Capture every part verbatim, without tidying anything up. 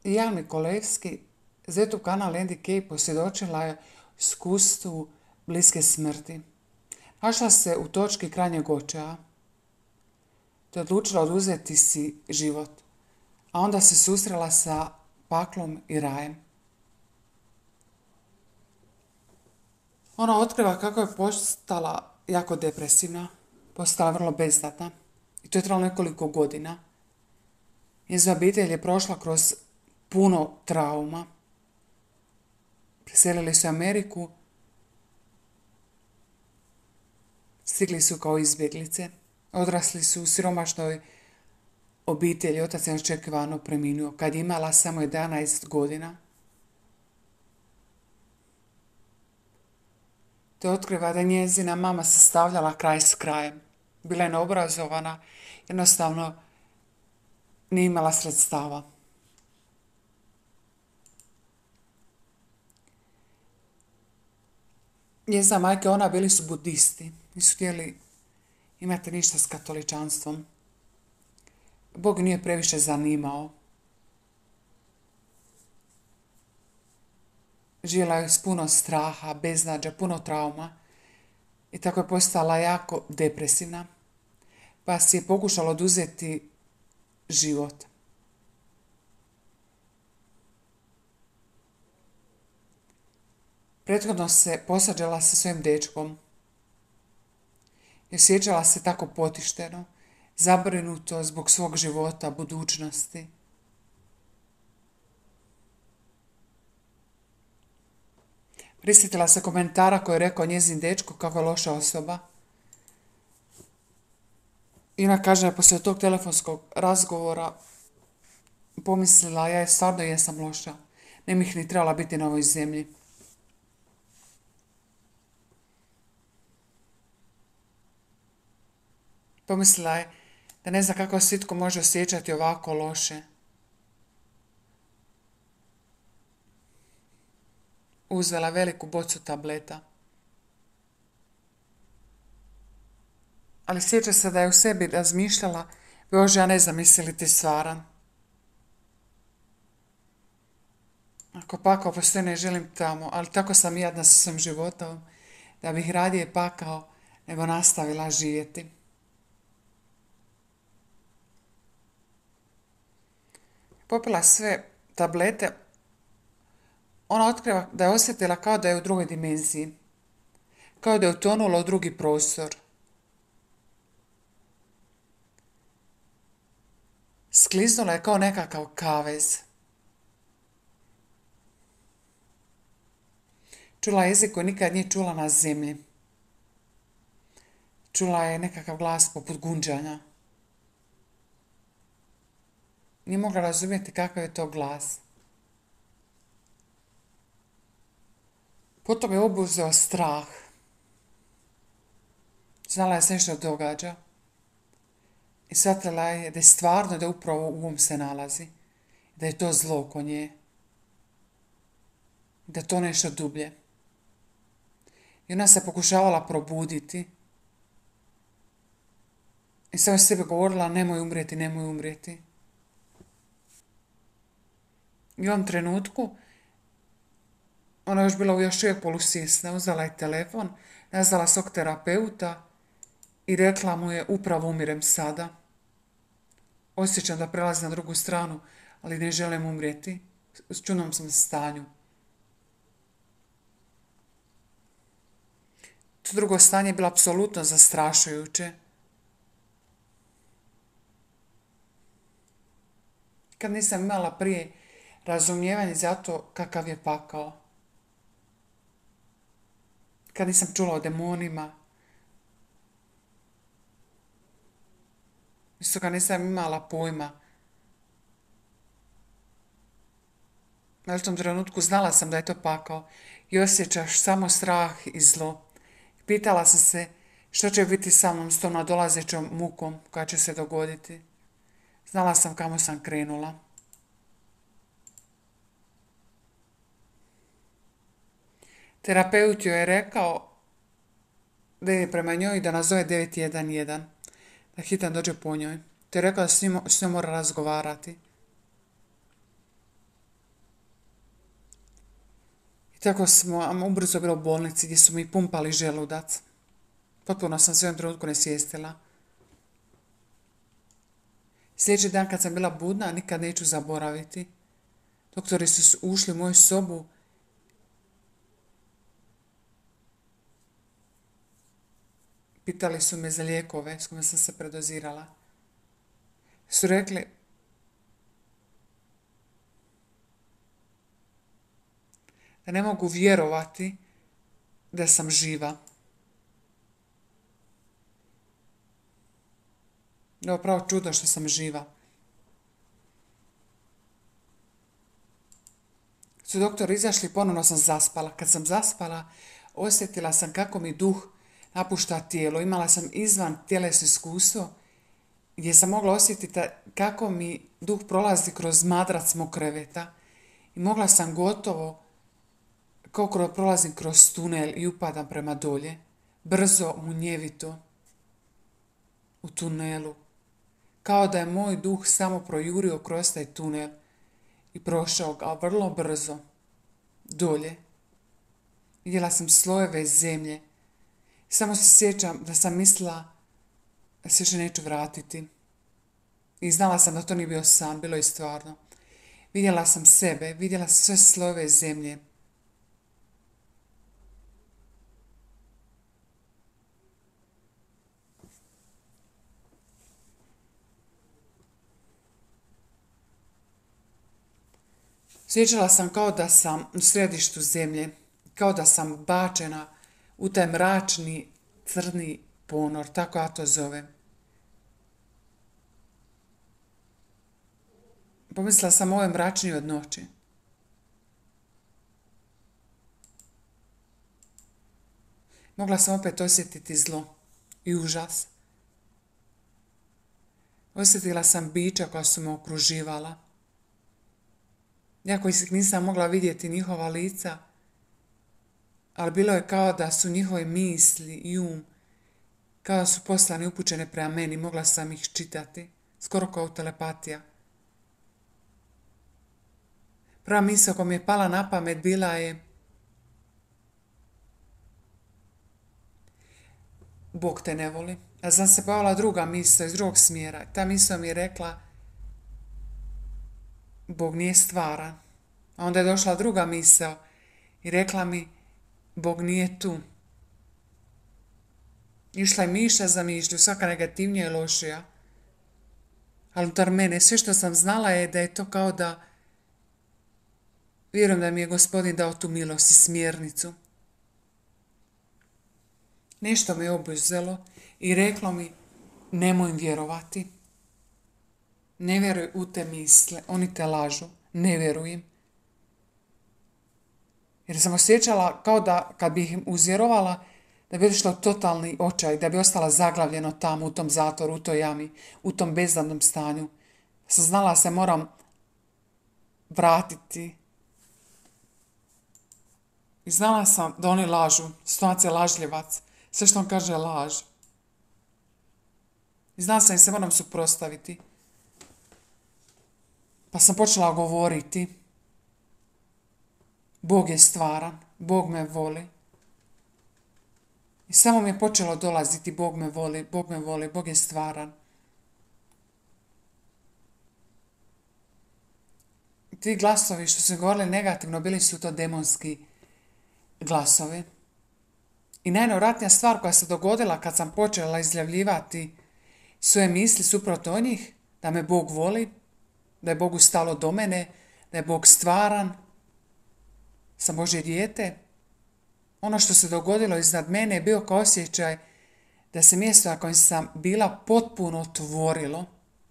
Jan Mikolevski za YouTube kanal Andy Kay posvjedočila je iskustvu bliske smrti. Našla se u točki krajnjeg očaja, te odlučila oduzeti si život, a onda se susrela sa paklom i rajem. Ona otkriva kako je postala jako depresivna, postala vrlo beznadna i to je trajalo nekoliko godina. Njezina obitelj je prošla kroz puno trauma. Preselili su u Ameriku, stigli su kao izbjeglice, odrasli su u siromašnoj obitelji, otac je očekivano preminuo kad je imala samo jedanaest godina. Te otkriva da njezina mama se stavljala kraj s krajem. Bila je neobrazovana, jednostavno nije imala sredstava. Njezina majka i ona bili su budisti, nisu htjeli imati ništa s katoličanstvom. Bog nije previše zanimao. Živjela je s puno straha, beznađa, puno trauma i tako je postala jako depresivna, pa si je pokušala oduzeti život. Prethodno se posađala sa svojim dečkom i osjećala se tako potišteno, zabrinuto zbog svog života, budućnosti. Prisjetila se komentara koji je rekao njezin dečko kako je loša osoba. I ona kaže da poslije tog telefonskog razgovora pomislila ja je stvarno jesam loša. Ne bih ni trebala biti na ovoj zemlji. Pomislila je da ne zna kako se itko može osjećati ovako loše. Uzela veliku bocu tableta. Ali sjeća se da je u sebi razmišljala, Bože, ja ne znam jesi li ti stvaran. Ako pakao postoji ne želim tamo, ali tako sam jadna sa svojim životom, da bih radije pakao nego nastavila živjeti. Popila sve tablete, ona otkriva da je osjetila kao da je u drugoj dimenziji, kao da je utonula u drugi prostor. Skliznula je kao nekakav kavez. Čula je jezik koji nikad nije čula na zemlji. Čula je nekakav glas poput gunđanja. Nije mogla razumjeti kakav je to glas. Potom je obuzeo strah. Znala je se nešto događa. I shvatila je da je stvarno da upravo u ovom se nalazi. Da je to zlo oko nje. Da je to nešto dublje. I ona se pokušavala probuditi. I samo sebi govorila nemoj umrijeti, nemoj umrijeti. I u ovom trenutku ona je još bila još uvijek polusvjesna, uzela je telefon, nazvala svog terapeuta i rekla mu je upravo umirem sada. Osjećam da prelazim na drugu stranu, ali ne želim umrijeti. U čudnom sam stanju. To drugo stanje je bilo apsolutno zastrašujuće. Kad nisam imala prije razumijevanje za to kakav je pakao. Kad nisam čula o demonima. Isto kad nisam imala pojma. Na tom trenutku znala sam da je to pakao i osjećaš samo strah i zlo. Pitala sam se što će biti sa mnom s tom nadolazećom mukom koja će se dogoditi. Znala sam kamo sam krenula. Terapeut joj je rekao da je prema njoj da nazove devet jedan jedan, da hitan dođe po njoj. Te je rekao da s njom, s njom mora razgovarati. Tako smo ubrzo bilo u bolnici gdje su mi pumpali želudac. Potpuno sam se u jednom trenutku nesvijestila. Sljedeći dan kad sam bila budna, nikad neću zaboraviti. Doktori su ušli u moju sobu. Pitali su me za lijekove s kojima sam se predozirala. Su rekli da ne mogu vjerovati da sam živa. Da je pravo čudo što sam živa. Su doktori izašli, ponovno sam zaspala. Kad sam zaspala, osjetila sam kako mi duh napušta tijelo. Imala sam izvan tjelesno iskustvo gdje sam mogla osjetiti kako mi duh prolazi kroz madrac mog kreveta i mogla sam gotovo kako prolazim kroz tunel i upadam prema dolje, brzo, munjevito, u tunelu. Kao da je moj duh samo projurio kroz taj tunel i prošao ga vrlo brzo dolje. Vidjela sam slojeve zemlje. Samo se sjećam da sam mislila da se više neću vratiti. I znala sam da to nije bio san, bilo je stvarno. Vidjela sam sebe, vidjela sam sve slojeve zemlje. Sjećala sam kao da sam u središtu zemlje, kao da sam bačena u taj mračni, crni ponor, tako ja to zovem. Pomislila sam ovo je mračnije od noći. Mogla sam opet osjetiti zlo i užas. Osjetila sam bića koja su me okruživala. Iako nisam mogla vidjeti njihova lica, ali bilo je kao da su njihove misli i um, kao da su poslani upućene prema meni, mogla sam ih čitati, skoro kao telepatija. Prva misao koja mi je pala na pamet bila je Bog te ne voli. A sam se pojavila druga misao iz drugog smjera. Ta misao mi je rekla Bog nije stvaran. A onda je došla druga misao i rekla mi Bog nije tu. Išla je mišlja za mišlju, svaka negativnija i lošija. Ali unutar mene sve što sam znala je da je to kao da vjerujem da mi je Gospodin dao tu milost i smjernicu. Nešto me obuzelo i reklo mi nemoj vjerovati. Ne vjeruj u te misle, oni te lažu, ne vjerujem. Jer sam osjećala kao da kad bih im uzvjerovala, da bi otišla u totalni očaj, da bi ostala zaglavljeno tamo u tom zatvoru, u toj jami, u tom bezdadnom stanju. Sam znala da se moram vratiti. I znala sam da oni lažu, situacija je lažljivac, sve što on kaže je laž. I znala sam da se moram suprotstaviti. Pa sam počela govoriti. Bog je stvaran, Bog me voli. I samo mi je počelo dolaziti, Bog me voli, Bog me voli, Bog je stvaran. Ti glasovi što su govorili negativno, bili su to demonski glasovi. I najnevratnija stvar koja se dogodila kad sam počela izjavljivati svoje misli suprotno njih, da me Bog voli, da je Bogu stalo do mene, da je Bog stvaran, sam Božje dijete. Ono što se dogodilo iznad mene je bio kao osjećaj da se mjesto na kojem sam bila potpuno otvorilo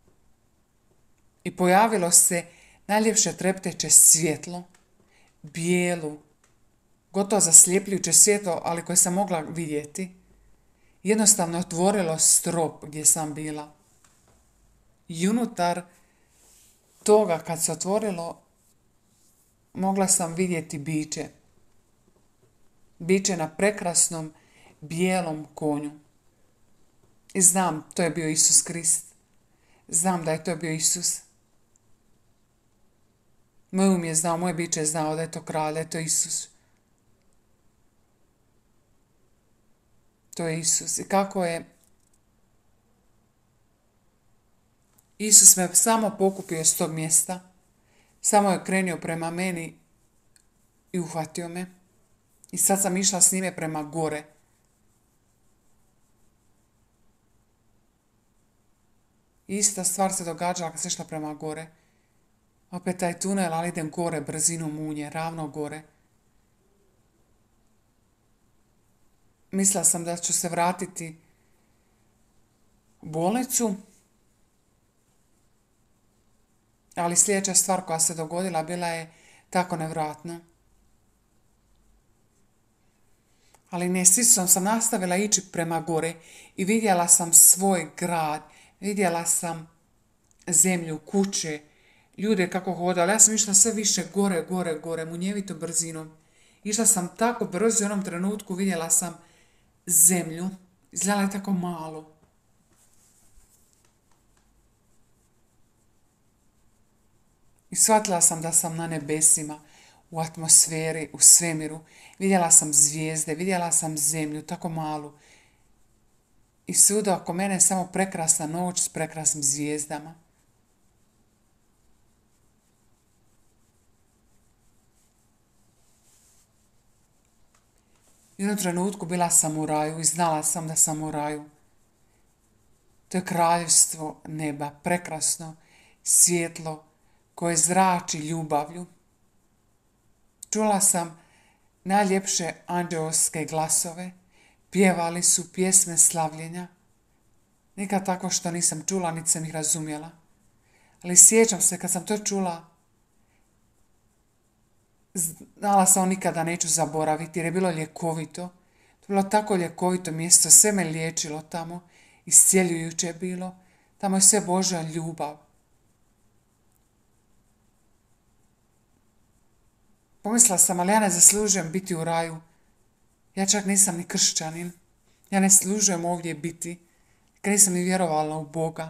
i pojavilo se najljepše trepteće svjetlo, bijelu, gotovo zasljepljujuće svjetlo, ali koje sam mogla vidjeti. Jednostavno otvorilo strop gdje sam bila. I unutar toga kad se otvorilo, mogla sam vidjeti biće. Biće na prekrasnom bijelom konju. I znam, to je bio Isus Krist. Znam da je to bio Isus. Moj um je znao, moje biće je znao da je to kralj, da je to Isus. To je Isus. I kako je Isus me samo pokupio s tog mjesta, samo je krenio prema meni i uhvatio me. I sad sam išla s njime prema gore. Ista stvar se događala kad sam išla prema gore. Opet taj tunel, ali idem gore, brzinu munje, ravno gore. Mislila sam da ću se vratiti u bolnicu, ali sljedeća stvar koja se dogodila bila je tako nevjerojatna. Ali ne, s Isusom sam nastavila ići prema gore i vidjela sam svoj grad, vidjela sam zemlju, kuće, ljude kako hodali. Ja sam išla sve više gore, gore, gore, munjevitom brzinom. Išla sam tako brzo i u onom trenutku vidjela sam zemlju. Izgledala je tako malo. I shvatila sam da sam na nebesima, u atmosferi, u svemiru. Vidjela sam zvijezde, vidjela sam zemlju, tako malu. I svuda oko mene je samo prekrasna noć s prekrasnim zvijezdama. I u jednom trenutku bila sam u raju i znala sam da sam u raju. To je kraljevstvo neba, prekrasno, svjetlo, koje zrači ljubavlju. Čula sam najljepše anđeoske glasove, pjevali su pjesme slavljenja. Nikad tako što nisam čula, niti sam ih razumjela. Ali sjećam se kad sam to čula, znala sam nikada neću zaboraviti jer je bilo ljekovito. To je bilo tako ljekovito mjesto, sve me liječilo tamo, iscjeljujuće je bilo. Tamo je sve Božja ljubav. Pomislila sam, ali ja ne zaslužujem biti u raju. Ja čak nisam ni kršćanin. Ja ne služujem ovdje biti, kad nisam ni vjerovala u Boga.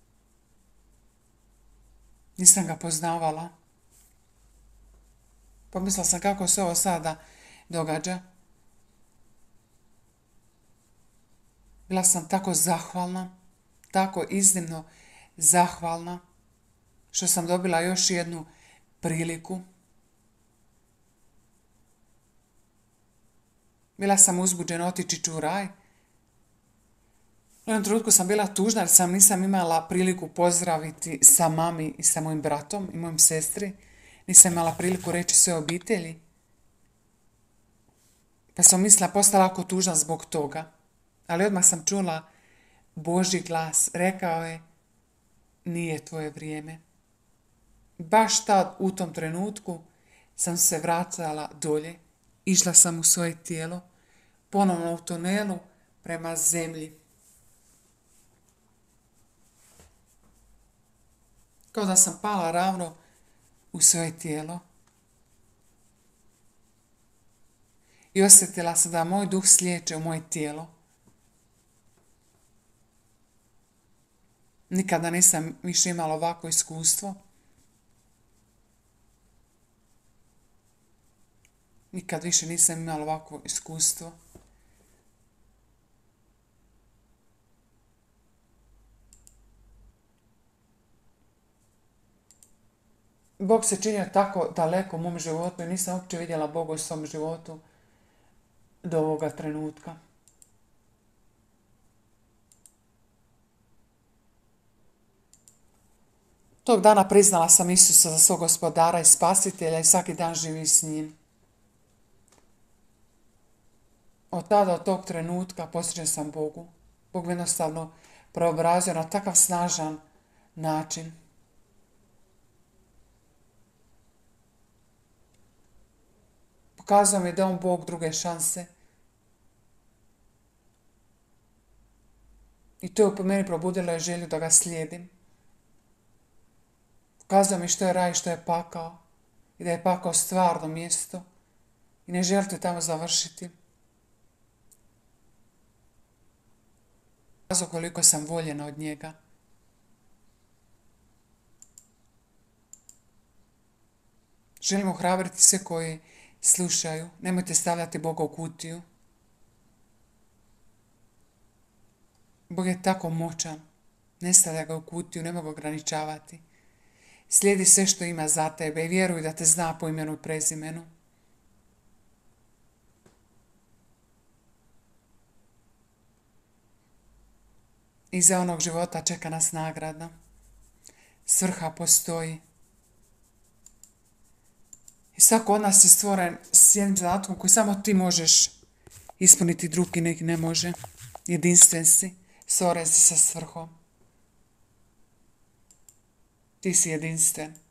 Nisam ga poznavala. Pomislila sam kako se ovo sada događa. Bila sam tako zahvalna, tako iznimno zahvalna, što sam dobila još jednu priliku. Bila sam uzbuđena otići ću u raj. U jednom trenutku sam bila tužna jer sam nisam imala priliku pozdraviti sa mami i sa mojim bratom i mojim sestri. Nisam imala priliku reći sve obitelji. Pa sam mislila, postala jako tužna zbog toga. Ali odmah sam čula Božji glas. Rekao je, nije tvoje vrijeme. Baš tad, u tom trenutku, sam se vratila dolje. Išla sam u svoje tijelo, ponovno u tunelu prema zemlji. Kao da sam pala ravno u svoje tijelo. I osjetila sam da moj duh slijeće u moje tijelo. Nikada nisam više imala ovako iskustvo. Nikad više nisam imala ovako iskustvo. Bog se činio tako daleko u mom životu i nisam uopće vidjela Boga u svom životu do ovoga trenutka. Tog dana priznala sam Isusa za svog gospodara i spasitelja i svaki dan živim s njim. Od tada, od tog trenutka, posvećen sam Bogu. Bog me jednostavno preobrazio na takav snažan način. Pokazao mi da on Bog druge šanse. I to je po meni probudilo želju da ga slijedim. Pokazao mi što je raj, što je pakao. I da je pakao stvarno mjesto. I ne želite tamo završiti. Pokazao koliko sam voljena od njega. Želim ohrabriti sve koji slušaju. Nemojte stavljati Boga u kutiju. Bog je tako moćan. Ne stavlja ga u kutiju, ne mogu ograničavati. Slijedi sve što ima za tebe i vjeruj da te zna po imenu i prezimenu. Iza onog života čeka nas nagrada. Svrha postoji. I svako od nas je stvoren s jednim zadatkom koji samo ti možeš ispuniti, drugi neki ne može. Jedinstven si, stvoren si sa svrhom. Ti si jedinstven.